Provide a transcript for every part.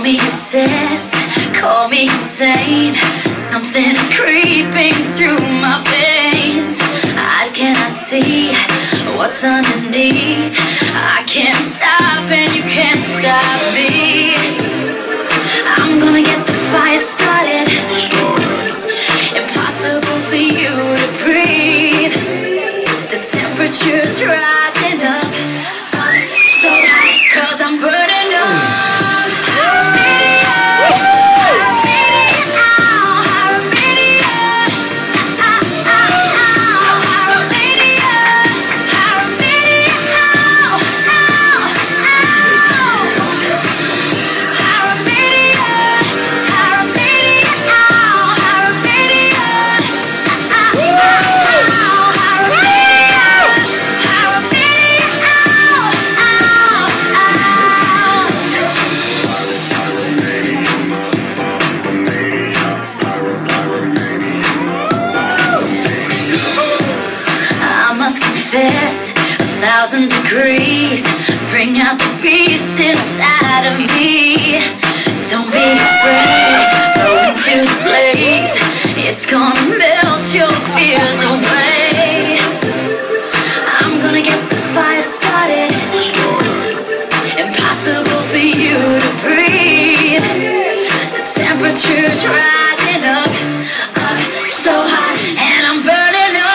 me obsessed, call me insane. Something's creeping through my veins. Eyes cannot see what's underneath. I can't stop and you can't stop me. I'm gonna get the fire started. Impossible for you to breathe. The temperature's rising up, so hot 'cause I'm burning up. Confess 1,000 degrees, bring out the beast inside of me. Don't be afraid, go into the blaze. It's gonna melt your fears away. I'm gonna get the fire started. Impossible for you to breathe. The temperature's rising up, so hot, and I'm burning up.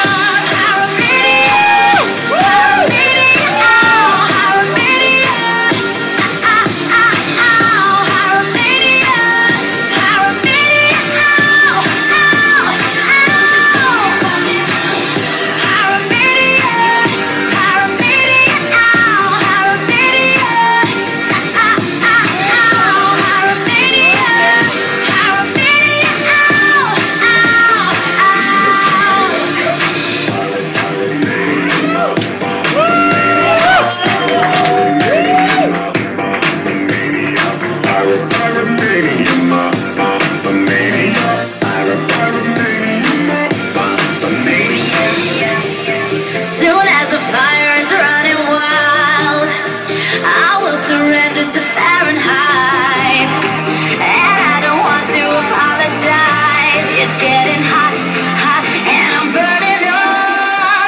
Soon as the fire is running wild, I will surrender to Fahrenheit. And I don't want to apologize. It's getting hot, hot, and I'm burning up.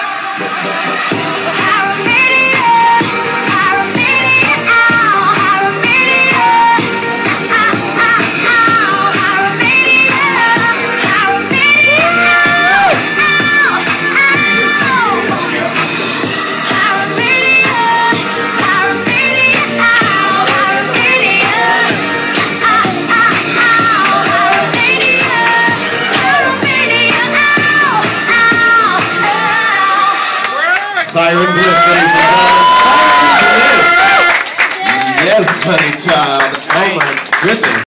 Pyromania, Pyromania, Pyromania, Siren Bliss, ladies and gentlemen. Yes, honey child. Oh my goodness.